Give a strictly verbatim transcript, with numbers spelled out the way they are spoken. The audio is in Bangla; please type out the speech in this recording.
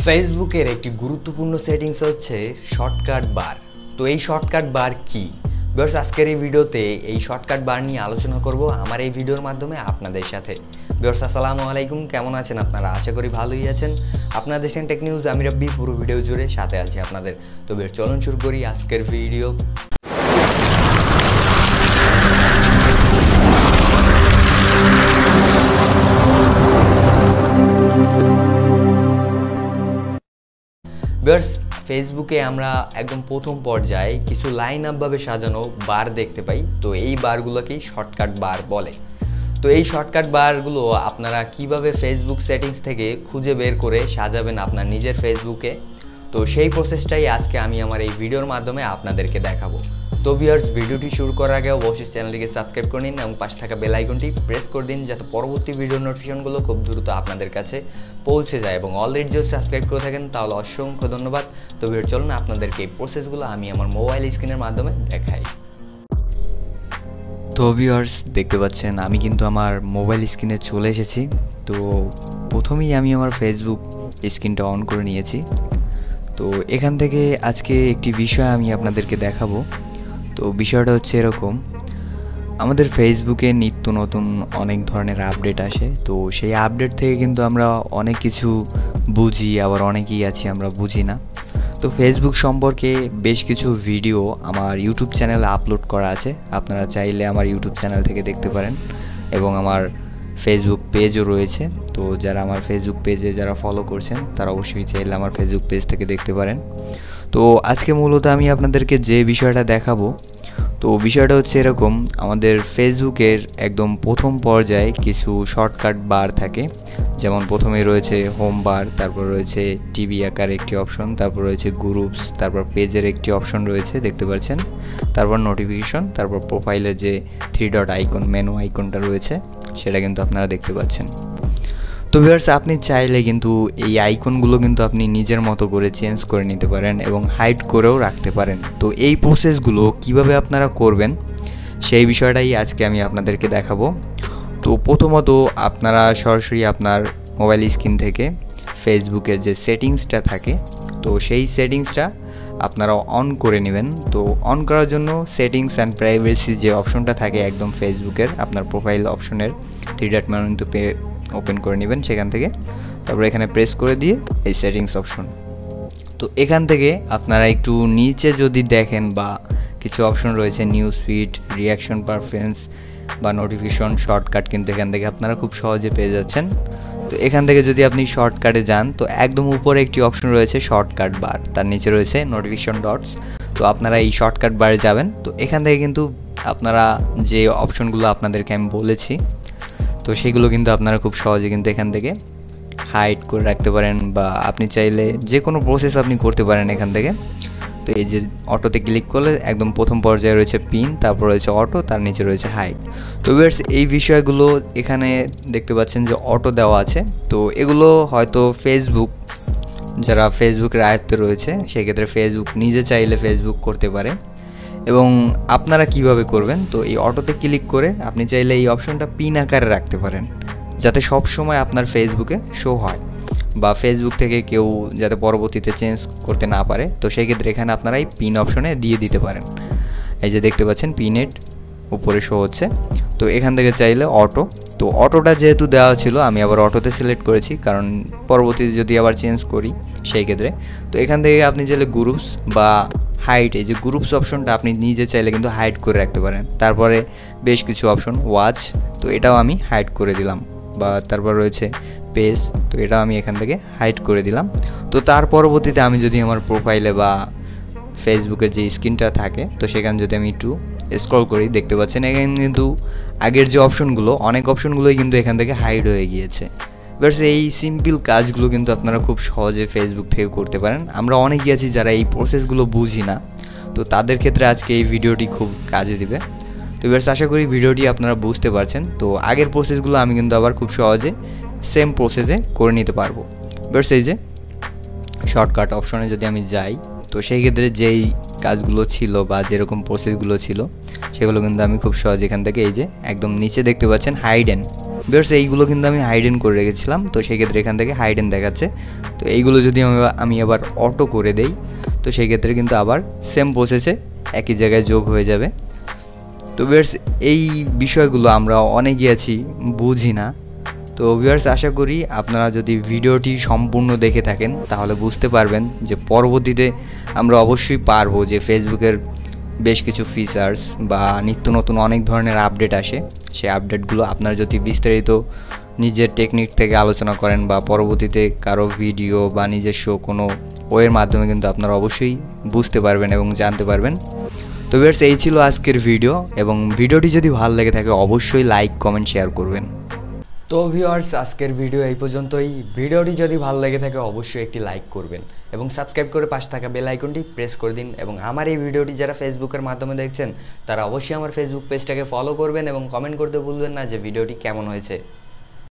ফেসবুকের একটি গুরুত্বপূর্ণ সেটিংস হচ্ছে শর্টকাট বার। তো এই শর্টকাট বার কি ভিউয়ার্স, আজকের এই ভিডিওতে এই শর্টকাট বার নিয়ে আলোচনা করব আমার এই ভিডিওর মাধ্যমে আপনাদের সাথে। ভিউয়ার্স আসসালামু আলাইকুম, কেমন আছেন আপনারা? আশা করি ভালোই আছেন। আপনারা দেখছেন টেক নিউজ, আমি রাব্বি, পুরো ভিডিও জুড়ে সাথে আছি আপনাদের। তো ভিউয়ার্স চলুন শুরু করি আজকের ভিডিও। ভিউয়ার্স ফেসবুকে আমরা একদম প্রথম পর্যায়ে কিছু লাইন আপভাবে সাজানো বার দেখতে পাই। তো এই বারগুলোকেই শর্টকাট বার বলে। তো এই শর্টকাট বারগুলো আপনারা কিভাবে ফেসবুক সেটিংস থেকে খুঁজে বের করে সাজাবেন আপনার নিজের ফেসবুকে, তো সেই প্রসেসটাই আজকে আমি আমার এই ভিডিওর মাধ্যমে আপনাদেরকে দেখাবো। তো ভিউয়ার্স ভিডিওটি শুরু করার আগে অবশ্যই চ্যানেলটিকে সাবস্ক্রাইব করে নিন এবং পাশে থাকা বেল আইকনটি প্রেস করে দিন, যাতে পরবর্তী ভিডিওর নোটিফিকেশনগুলো খুব দ্রুত আপনাদের কাছে পৌঁছে যায়। এবং অলরেডি যদি সাবস্ক্রাইব করে থাকেন তাহলে অসংখ্য ধন্যবাদ। তো ভিউয়ার্স চলুন আপনাদেরকে এই প্রসেসগুলো আমি আমার মোবাইল স্ক্রিনের মাধ্যমে দেখাই। তো ভিউয়ার্স দেখতে পাচ্ছেন আমি কিন্তু আমার মোবাইল স্ক্রিনে চলে এসেছি। তো প্রথমেই আমি আমার ফেসবুক স্ক্রিনটা অন করে নিয়েছি। তো এখান থেকে আজকে একটি বিষয় আমি আপনাদেরকে দেখাবো। তো বিষয়টা হচ্ছে এরকম, আমাদের ফেসবুকে নিত্য নতুন অনেক ধরনের আপডেট আসে। তো সেই আপডেট থেকে কিন্তু আমরা অনেক কিছু বুঝি, আবার অনেকেই আছি আমরা বুঝি না। তো ফেসবুক সম্পর্কে বেশ কিছু ভিডিও আমার ইউটিউব চ্যানেলে আপলোড করা আছে, আপনারা চাইলে আমার ইউটিউব চ্যানেল থেকে দেখতে পারেন। এবং আমার ফেসবুক পেজও রয়েছে। তো যারা আমার ফেসবুক পেজে যারা ফলো করছেন তারা অবশ্যই চাইলে আমার ফেসবুক পেজ থেকে দেখতে পারেন। তো আজকে মূলত আমি আপনাদেরকে যে বিষয়টা দেখাবো, তো বিষয়টা হচ্ছে এরকম, আমাদের ফেসবুকের একদম প্রথম পর্যায়ে কিছু শর্টকাট বার থাকে। যেমন প্রথমে রয়েছে হোম বার, তারপর রয়েছে টিভি আকার একটি অপশন, তারপর রয়েছে গ্রুপস, তারপর পেজের একটি অপশন রয়েছে দেখতে পাচ্ছেন, তারপর নোটিফিকেশন, তারপর প্রোফাইলের যে থ্রি ডট আইকন মেনু আইকনটা রয়েছে সেটা কিন্তু আপনারা দেখতে পাচ্ছেন। তো ভিউয়ার্স আপনি চাইলে কিন্তু এই আইকনগুলো কিন্তু আপনি নিজের মতো করে চেঞ্জ করে নিতে পারেন এবং হাইড করেও রাখতে পারেন। তো এই প্রসেসগুলো কিভাবে আপনারা করবেন সেই বিষয়টাই আজকে আমি আপনাদেরকে দেখাবো। তো প্রথমত আপনারা সরাসরি আপনার মোবাইল স্ক্রিন থেকে ফেসবুকের যে সেটিংসটা থাকে, তো সেই সেটিংসটা আপনারা অন করে নেবেন। তো অন করার জন্য সেটিংস অ্যান্ড প্রাইভেসি যে অপশনটা থাকে একদম ফেসবুকের আপনার প্রোফাইল অপশনের থ্রি ডট মেনু কিন্তু ওপেন করে নেবেন সেখান থেকে, তারপর এখানে প্রেস করে দিয়ে এই সেটিংস অপশন। তো এখান থেকে আপনারা একটু নিচে যদি দেখেন বা কিছু অপশন রয়েছে নিউজ ফিড, রিয়াকশন, পারফরমেন্স বা নোটিফিকেশন, শর্টকাট, কিন্তু এখান থেকে আপনারা খুব সহজে পেয়ে যাচ্ছেন। তো এখান থেকে যদি আপনি শর্টকাটে যান তো একদম উপরে একটি অপশন রয়েছে শর্টকাট বার, তার নিচে রয়েছে নোটিফিকেশন ডটস। তো আপনারা এই শর্টকাট বারে যাবেন। তো এখান থেকে কিন্তু আপনারা যে অপশনগুলো আপনাদেরকে আমি বলেছি তো সেগুলো কিন্তু আপনারা খুব সহজে কিন্তু এখান থেকে হাইড করে রাখতে পারেন, বা আপনি চাইলে যে কোনো প্রসেস আপনি করতে পারেন এখান থেকে। তো এই যে অটোতে ক্লিক করলে একদম প্রথম পর্যায়ে রয়েছে পিন, তারপর রয়েছে অটো, তার নিচে রয়েছে হাইড। তো ভিউয়ার্স এই বিষয়গুলো এখানে দেখতে পাচ্ছেন যে অটো দেওয়া আছে। তো এগুলো হয়তো ফেসবুক, যারা ফেসবুকের আয়ত্তে রয়েছে সেক্ষেত্রে ফেসবুক নিজে চাইলে ফেসবুক করতে পারে। এবং আপনারা কিভাবে করবেন, তো এই অটোতে ক্লিক করে আপনি চাইলে এই অপশনটা পিন আকারে রাখতে পারেন, যাতে সব সময় আপনার ফেসবুকে শো হয় বা ফেসবুক থেকে কেউ যাতে পরবর্তীতে চেঞ্জ করতে না পারে। তো সেই ক্ষেত্রে এখানে আপনারা এই পিন অপশনে দিয়ে দিতে পারেন। এই যে দেখতে পাচ্ছেন পিনেট উপরে শো হচ্ছে। তো এখান থেকে চাইলে অটো, তো অটোটা যেহেতু দেওয়া ছিল আমি আবার অটোতে সিলেক্ট করেছি, কারণ পরবর্তীতে যদি আবার চেঞ্জ করি সেই ক্ষেত্রে। তো এখান থেকে আপনি চাইলে গ্রুপস বা হাইড, এই যে গ্রুপস অপশনটা আপনি নিজে চাইলে কিন্তু হাইড করে রাখতে পারেন। তারপরে বেশ কিছু অপশন ওয়াচ, তো এটাও আমি হাইড করে দিলাম। বা তারপর রয়েছে পেজ, তো এটাও আমি এখান থেকে হাইড করে দিলাম। তো তার পরবর্তীতে আমি যদি আমার প্রোফাইলে বা ফেসবুকের যে স্ক্রিনটা থাকে তো সেখানে যদি আমি একটু স্ক্রল করি দেখতে পাচ্ছেন এখানে কিন্তু আগের যে অপশনগুলো অনেক অপশনগুলোই কিন্তু এখান থেকে হাইড হয়ে গিয়েছে। বাট এই সিম্পল কাজগুলো কিন্তু আপনারা খুব সহজে ফেসবুক থেকে করতে পারেন। আমরা অনেকেই আছি যারা এই প্রসেসগুলো বুঝি না, তো তাদের ক্ষেত্রে আজকে এই ভিডিওটি খুব কাজে দিবে। তো এবার আশা করি ভিডিওটি আপনারা বুঝতে পারছেন। তো আগের প্রসেসগুলো আমি কিন্তু আবার খুব সহজে সেম প্রসেসে করে নিতে পারবো। এবার এই যে শর্টকাট অপশনে যদি আমি যাই তো সেই ক্ষেত্রে যেই কাজগুলো ছিল বা যেরকম প্রসেসগুলো ছিল সেগুলো কিন্তু আমি খুব সহজ এখান থেকে এই যে একদম নিচে দেখতে পাচ্ছেন হাইডেন, ভিউয়ার্স এইগুলো কিন্তু আমি হাইডেন করে রেখেছিলাম, তো সেই ক্ষেত্রে এখান থেকে হাইডেন দেখাচ্ছে। তো এইগুলো যদি আমি আমি আবার অটো করে দেই, তো সেই ক্ষেত্রে কিন্তু আবার সেম প্রসেসে একই জায়গায় যোগ হয়ে যাবে। তো ভিউয়ার্স এই বিষয়গুলো আমরা অনেকেই আছি বুঝি না। তো ভিউয়ার্স আশা করি আপনারা যদি ভিডিওটি সম্পূর্ণ দেখে থাকেন তাহলে বুঝতে পারবেন যে পরবর্তীতে আমরা অবশ্যই পারবো যে ফেসবুকের বেশ কিছু ফিচার্স বা নিত্য নতুন অনেক ধরনের আপডেট আসে, সেই আপডেটগুলো আপনারা যদি বিস্তারিত নিজের টেকনিক থেকে আলোচনা করেন বা পরবর্তীতে কারো ভিডিও বা নিজস্ব কোনো ওয়ের মাধ্যমে কিন্তু আপনারা অবশ্যই বুঝতে পারবেন এবং জানতে পারবেন। তো ভিউয়ার্স এই ছিল আজকের ভিডিও, এবং ভিডিওটি যদি ভালো লেগে থাকে অবশ্যই লাইক কমেন্ট শেয়ার করবেন। তো ভিউয়ার্স আজকের ভিডিও এই পর্যন্তই। ভিডিওটি যদি ভালো লেগে থাকে অবশ্যই একটি লাইক করবেন এবং সাবস্ক্রাইব করে পাশে থাকা বেল আইকনটি প্রেস করে দিন। এবং আমার এই ভিডিওটি যারা ফেসবুকের মাধ্যমে দেখছেন তারা অবশ্যই আমার ফেসবুক পেজটাকে ফলো করবেন এবং কমেন্ট করতে ভুলবেন না যে ভিডিওটি কেমন হয়েছে।